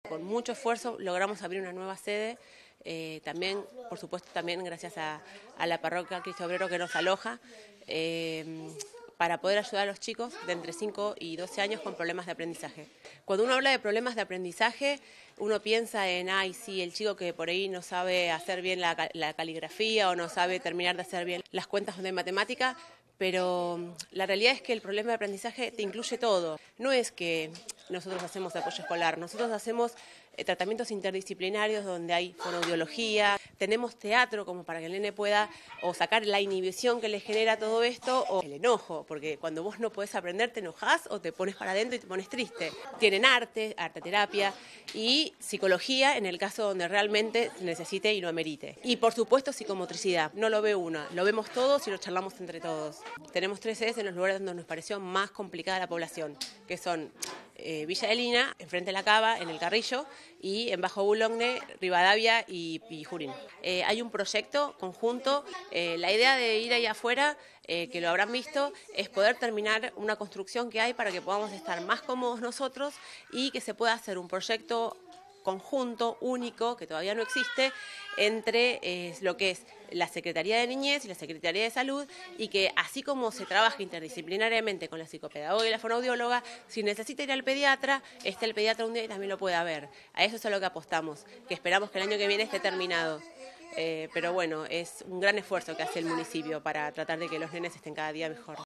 Con mucho esfuerzo logramos abrir una nueva sede, también, por supuesto, también gracias a la parroquia Cristo Obrero que nos aloja, para poder ayudar a los chicos de entre 5 y 12 años con problemas de aprendizaje. Cuando uno habla de problemas de aprendizaje, uno piensa en, ay, sí, el chico que por ahí no sabe hacer bien la caligrafía o no sabe terminar de hacer bien las cuentas de matemática, pero la realidad es que el problema de aprendizaje te incluye todo. No es que nosotros hacemos apoyo escolar, nosotros hacemos tratamientos interdisciplinarios donde hay fonoaudiología, tenemos teatro como para que el nene pueda o sacar la inhibición que le genera todo esto o el enojo, porque cuando vos no podés aprender te enojás o te pones para adentro y te pones triste. Tienen arte terapia y psicología en el caso donde realmente se necesite y lo amerite. Y por supuesto psicomotricidad, no lo ve una, lo vemos todos y lo charlamos entre todos. Tenemos 3 sedes en los lugares donde nos pareció más complicada la población, que son Villa de Lina, enfrente de la Cava, en el Carrillo, y en Bajo Boulogne, Rivadavia y Junín. Hay un proyecto conjunto, la idea de ir ahí afuera, que lo habrán visto, es poder terminar una construcción que hay para que podamos estar más cómodos nosotros y que se pueda hacer un proyecto conjunto, único, que todavía no existe, entre lo que es la Secretaría de Niñez y la Secretaría de Salud, y que así como se trabaja interdisciplinariamente con la psicopedagoga y la fonoaudióloga, si necesita ir al pediatra, esté el pediatra un día y también lo pueda ver. A eso es a lo que apostamos, que esperamos que el año que viene esté terminado. Pero bueno, es un gran esfuerzo que hace el municipio para tratar de que los nenes estén cada día mejor.